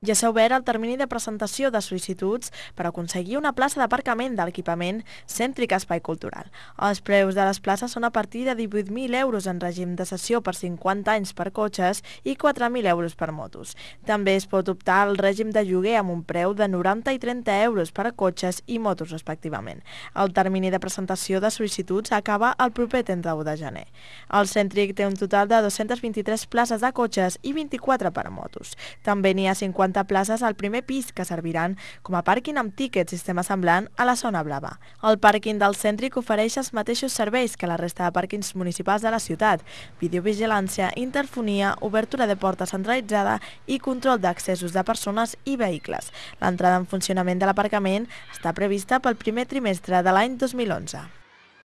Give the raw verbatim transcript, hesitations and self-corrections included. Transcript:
Ja s'ha obert el termini de presentació de sol·licituds per aconseguir una plaça d'aparcament de l'equipament Cèntric Espai Cultural. Els preus de les places són a partir de divuit mil euros en règim de cessió per cinquanta anys per cotxes i quatre mil euros per motos. També es pot optar al règim de lloguer amb un preu de noranta i trenta euros per a cotxes i motos respectivament. El termini de presentació de sol·licituds acaba el proper trenta-u de gener. El Cèntric té un total de dues-centes vint-i-tres places de cotxes i vint-i-quatre per a motos. També n'hi ha cinquanta places al primer pis que serviran com a pàrquing amb tíquet, sistema semblant a la zona blava. El pàrquing del Cèntric ofereix els mateixos serveis que la resta de pàrquings municipals de la ciutat: videovigilància, interfonia, obertura de porta centralitzada i control d'accessos de persones i vehicles. L'entrada en funcionament de l'aparcament està prevista pel primer trimestre de l'any dos mil onze.